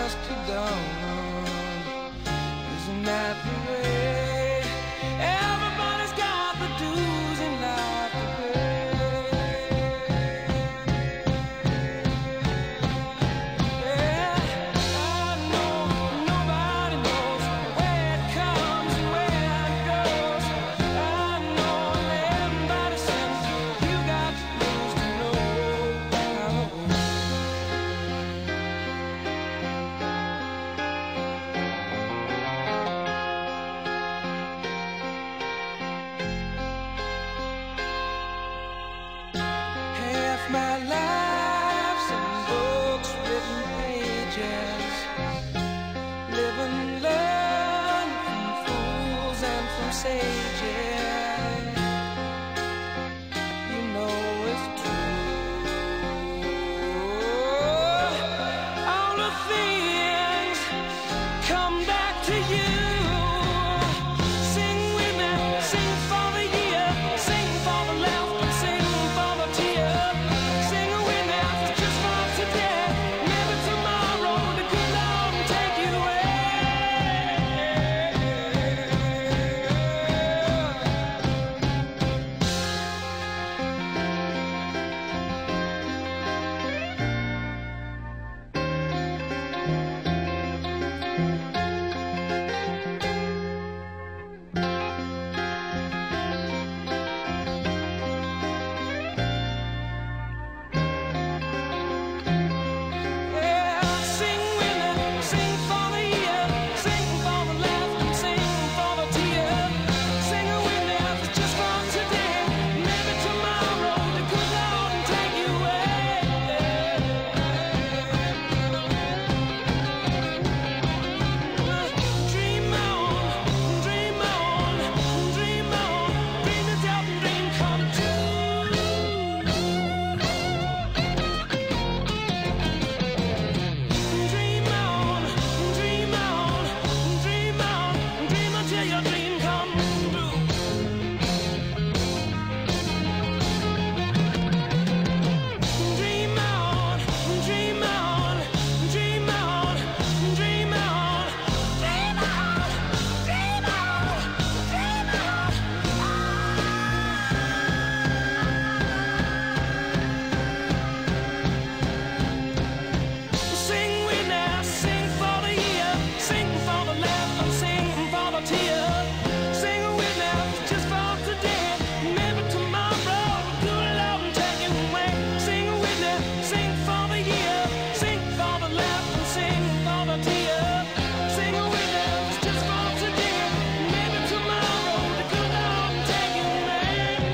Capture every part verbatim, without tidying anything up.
dusk to dawn. Isn't that the way? Everybody's got the dues in life to pay. Yeah, I know nobody knows where it comes and where it goes. I know everybody says you got to lose to know. Half my life's in books, written pages. Live and learn from fools and from sages. You know it's true. All the things come back to you. Sing with me, sing for the year, sing for the laughter, sing for the tear. Sing with me, just for today. Maybe tomorrow the good Lord will take you away. Yeah, sing with me, sing for the year, sing for the laughter, sing for the tear. Sing with me, just for today. Maybe tomorrow the good Lord will take you away. Dream on, dream on, dream on, dream yourself a dream come true. Dream on, dream on, dream on, dream until your dream come true. Dream on, dream on, dream on, dream on, dream on, dream on, dream on. Sing with me, sing for the year, sing for the laughter, sing for the tear. Sing with me, just for today. Maybe tomorrow, good Lord will take you away. Sing with me, sing for the year, sing for the laughter, sing for the tear. Sing with me, just for today. Maybe tomorrow, the good Lord will take you away.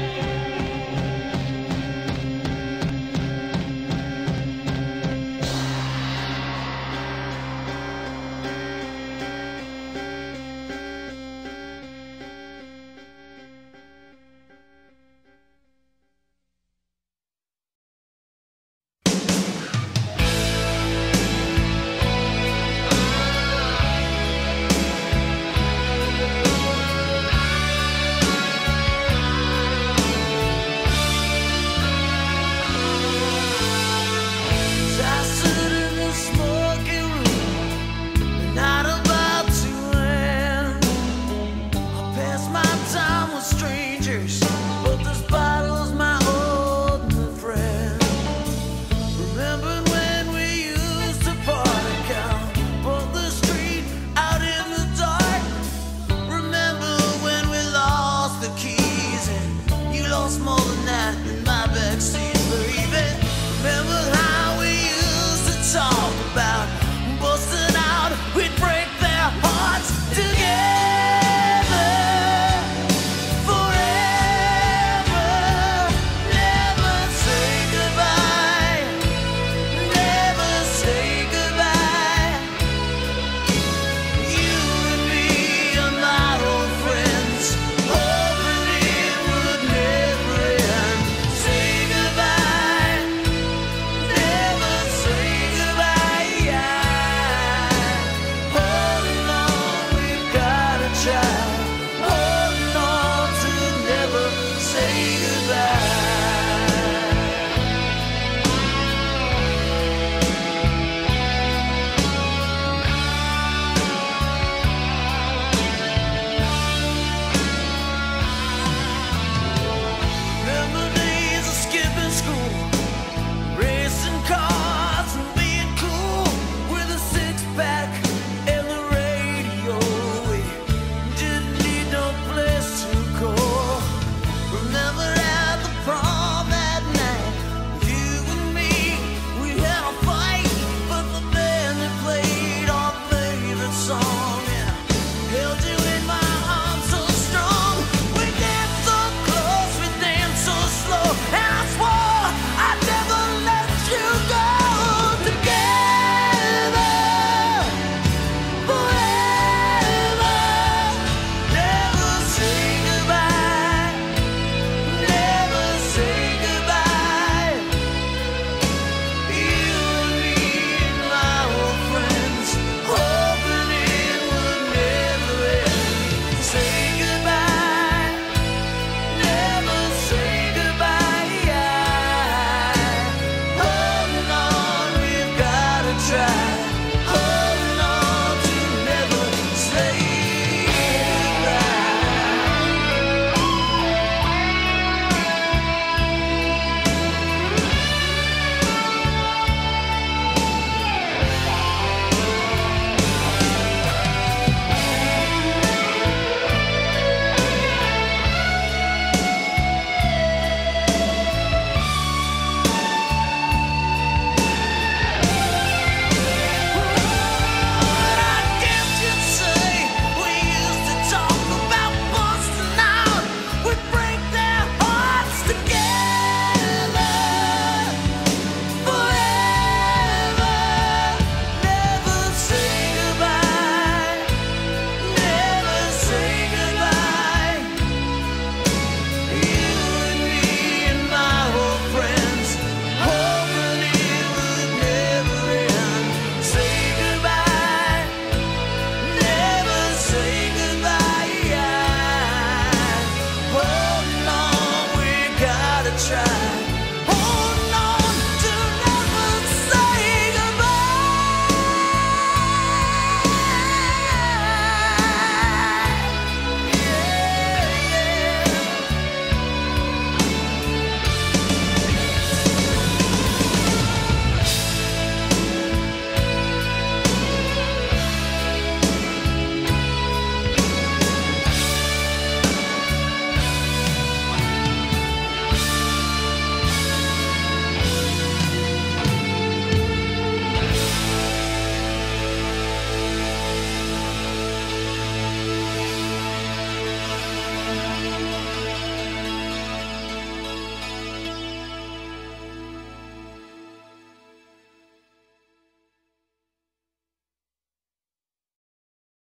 I stood in the smoking room, the night about to end. I passed my time with strangers, but this bottle's my only friend. Remembering when we used to party, count on the street out in the dark. Remember when we lost the keys and you lost more than that in my backseat, baby. Remember how we used to talk about busting out, we'd break